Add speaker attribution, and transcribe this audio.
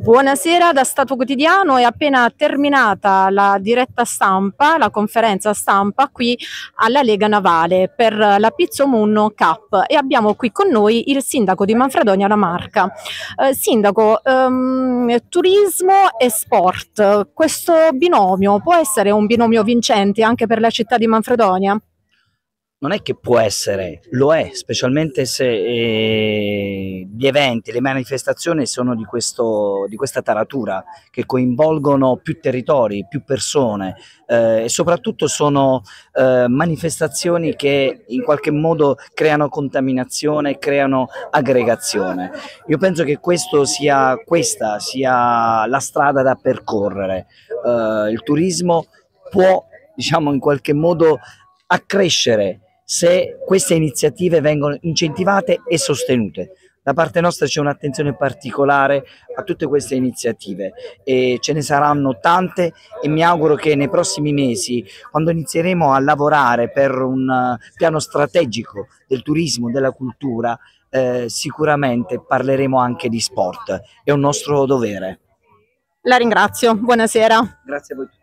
Speaker 1: Buonasera da Stato Quotidiano, è appena terminata la diretta stampa, la conferenza stampa qui alla Lega Navale per la Pizzo Munno Cup e abbiamo qui con noi il sindaco di Manfredonia La Marca. Sindaco, turismo e sport, questo binomio può essere un binomio vincente anche per la città di Manfredonia?
Speaker 2: Non è che può essere, lo è, specialmente se gli eventi, le manifestazioni sono di questa taratura, che coinvolgono più territori, più persone, e soprattutto sono manifestazioni che in qualche modo creano contaminazione, creano aggregazione. Io penso che questa sia la strada da percorrere. Il turismo può, diciamo, in qualche modo accrescere se queste iniziative vengono incentivate e sostenute. Da parte nostra c'è un'attenzione particolare a tutte queste iniziative e ce ne saranno tante, e mi auguro che nei prossimi mesi, quando inizieremo a lavorare per un piano strategico del turismo, della cultura, sicuramente parleremo anche di sport. È un nostro dovere.
Speaker 1: La ringrazio, buonasera.
Speaker 2: Grazie a voi.